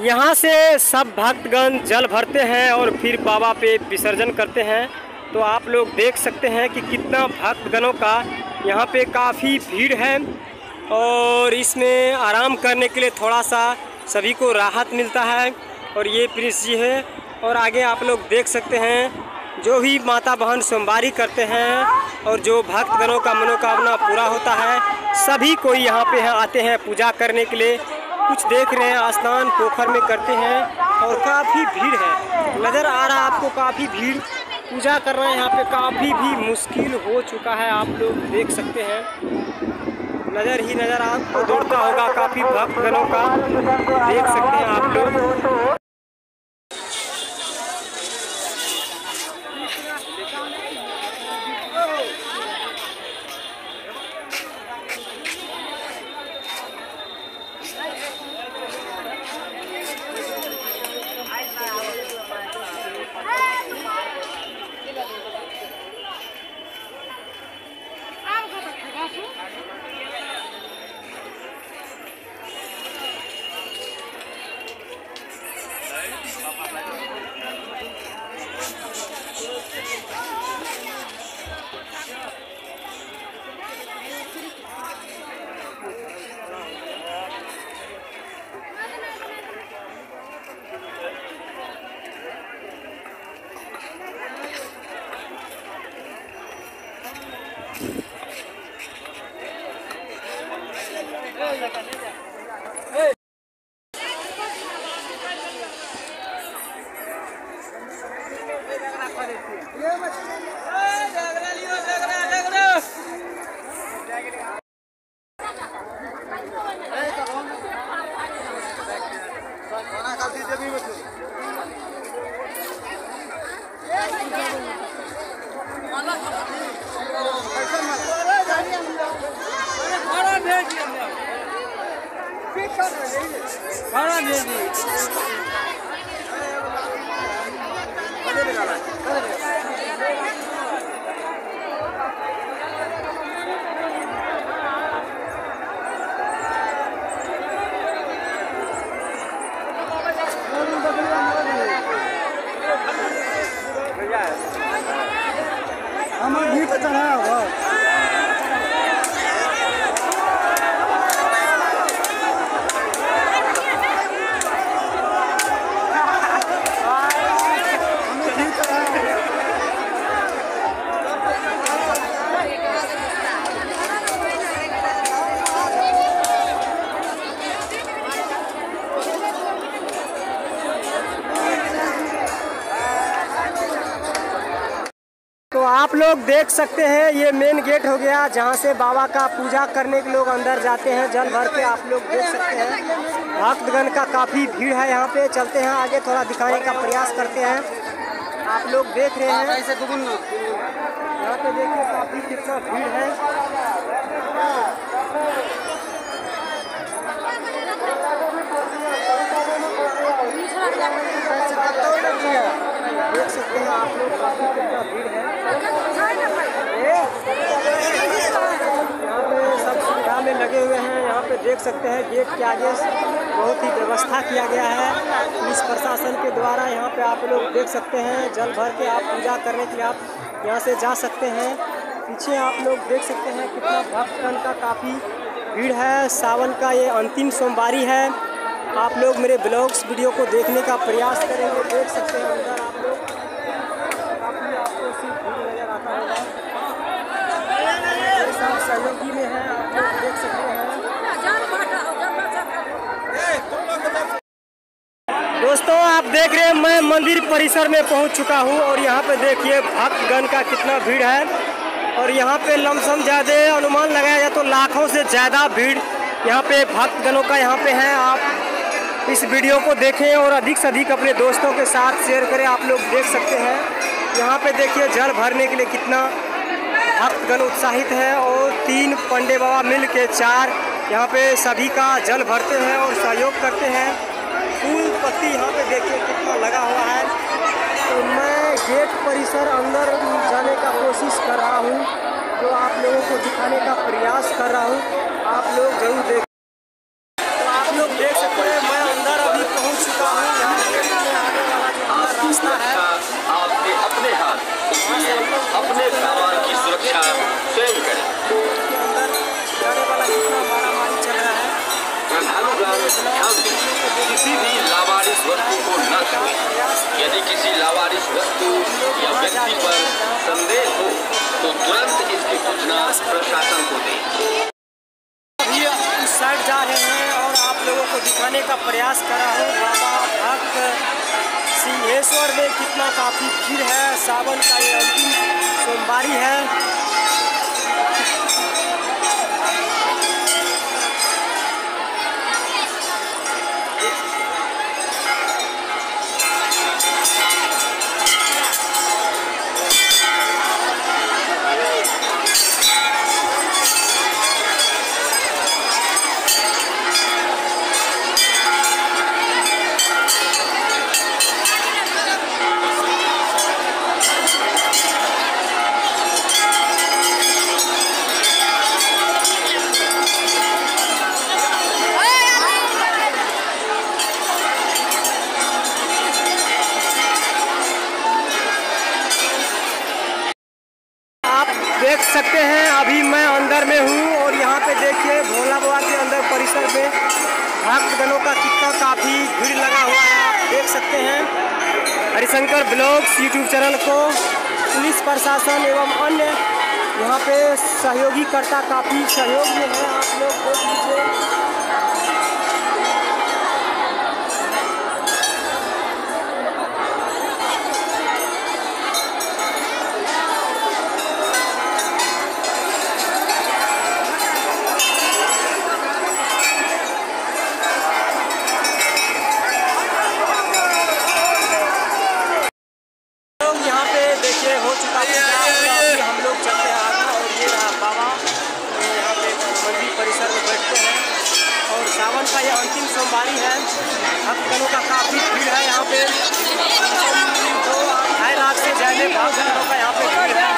यहाँ से सब भक्तगण जल भरते हैं और फिर बाबा पे विसर्जन करते हैं। तो आप लोग देख सकते हैं कि कितना भक्तगणों का यहाँ पे काफ़ी भीड़ है और इसमें आराम करने के लिए थोड़ा सा सभी को राहत मिलता है। और ये प्रिंस जी है और आगे आप लोग देख सकते हैं जो भी माता बहन सोमवारी करते हैं और जो भक्तगणों का मनोकामना पूरा होता है सभी कोई यहाँ पे आते हैं पूजा करने के लिए। कुछ देख रहे हैं स्नान पोखर में करते हैं और काफ़ी भीड़ है, नज़र आ रहा है आपको काफ़ी भीड़। पूजा करना यहाँ पे काफ़ी भी मुश्किल हो चुका है, आप लोग देख सकते हैं। नज़र आपको दौड़ता होगा काफ़ी भक्तगणों का, देख सकते हैं आप लोग। तो आप लोग देख सकते हैं ये मेन गेट हो गया जहाँ से बाबा का पूजा करने के लोग अंदर जाते हैं जल भर के। आप लोग देख सकते हैं भक्तगण का काफ़ी भीड़ है यहाँ पे। चलते हैं आगे, थोड़ा दिखाने का प्रयास करते हैं। आप लोग देख रहे हैं यहाँ पे, देखिए काफ़ी कितना भीड़ है। देख सकते हैं आप लोग काफ़ी कितना भीड़ है। यहाँ पे सब सुविधा में लगे हुए हैं। यहाँ पे देख सकते हैं गेट के आगे बहुत ही व्यवस्था किया गया है पुलिस प्रशासन के द्वारा। यहाँ पे आप लोग देख सकते हैं जल भर के आप पूजा करने के लिए आप यहाँ से जा सकते हैं। पीछे आप लोग देख सकते हैं कितना भक्तगण का काफ़ी भीड़ है। सावन का ये अंतिम सोमवारी है। आप लोग मेरे ब्लॉग्स वीडियो को देखने का प्रयास करेंगे। देख सकते हैं अंदर आप लोग काफ़ी आपको सिर्फ भीड़ नज़र आता होगा। सब सहयोगी में है, आप लोग देख सकते हैं। दोस्तों आप देख रहे हैं मैं मंदिर परिसर में पहुंच चुका हूं और यहाँ पे देखिए भक्तगण का कितना भीड़ है। और यहाँ पे लमसम ज़्यादा अनुमान लगाया जाए तो लाखों से ज़्यादा भीड़ यहाँ पे भक्तगणों का यहाँ पे है। आप इस वीडियो को देखें और अधिक से अधिक अपने दोस्तों के साथ शेयर करें। आप लोग देख सकते हैं यहाँ पे देखिए जल भरने के लिए कितना भक्तगण उत्साहित है और 3 पंडे बाबा मिल के 4 यहाँ पे सभी का जल भरते हैं और सहयोग करते हैं। फूल पत्ती यहाँ पे देखिए कितना लगा हुआ है। तो मैं गेट परिसर अंदर जाने का कोशिश कर रहा हूँ, जो आप लोगों को दिखाने का प्रयास कर रहा हूँ। आप लोग जरूर देखें। तो आप लोग देख सकते हैं मैं अंदर अभी पहुँच चुका किसी भी लावारिस वस्तु को न छुएं। यदि किसी लावारिस वस्तु या व्यक्ति पर संदेह हो तो तुरंत इसकी सूचना प्रशासन को दें। अभी इस साइड जा रहे हैं और आप लोगों को दिखाने का प्रयास कर रहा हूँ बाबा भक्त सिंहेश्वर में कितना काफ़ी भीड़ है। सावन का ये अंतिम सोमवारी है। देख सकते हैं अभी मैं अंदर में हूँ और यहाँ पे देखिए भोला बाबा के अंदर परिसर में भक्तगणों का कितना काफ़ी भीड़ लगा हुआ है। आप देख सकते हैं हरिशंकर ब्लॉग्स यूट्यूब चैनल को पुलिस प्रशासन एवं अन्य यहाँ पे सहयोगी कर्ता काफ़ी सहयोग में है। आप लोग देख लीजिए। हो चुका है। हम लोग चलते हैं आगे और ये रहा बाबा यहाँ पे मंदिर परिसर में बैठते हैं और सावन का ये अंतिम सोमवारी है। भक्तगणों का काफ़ी भीड़ है यहाँ पे। 2-2.5 लाख से ज़्यादा भक्तगणों का यहाँ पे भीड़ है।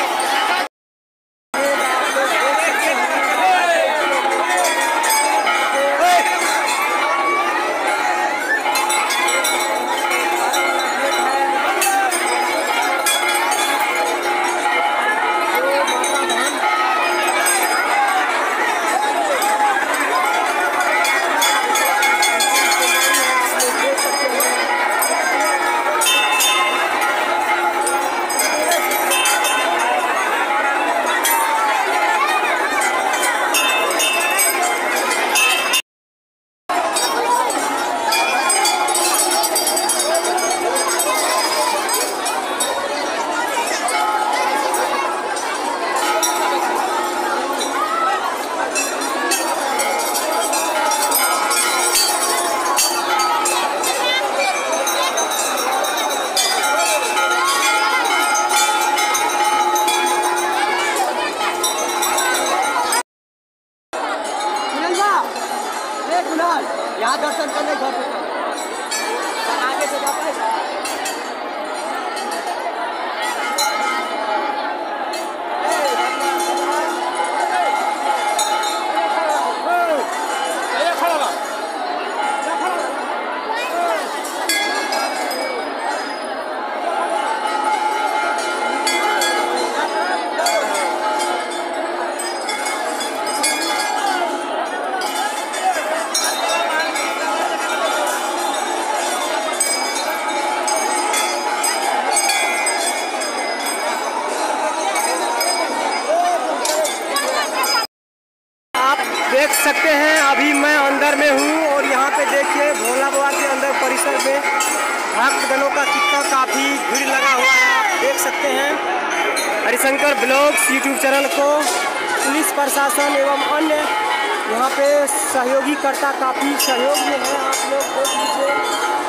यहाँ दर्शन करने घर आगे से जाता है। देख सकते हैं अभी मैं अंदर में हूँ और यहाँ पे देखिए भोला बाबा के अंदर परिसर में भक्तगणों का कितना काफ़ी भीड़ लगा हुआ है। आप देख सकते हैं हरिशंकर ब्लॉग्स यूट्यूब चैनल को पुलिस प्रशासन एवं अन्य यहाँ पे सहयोगी कर्ता काफ़ी सहयोग में है। आप लोग देख लीजिए।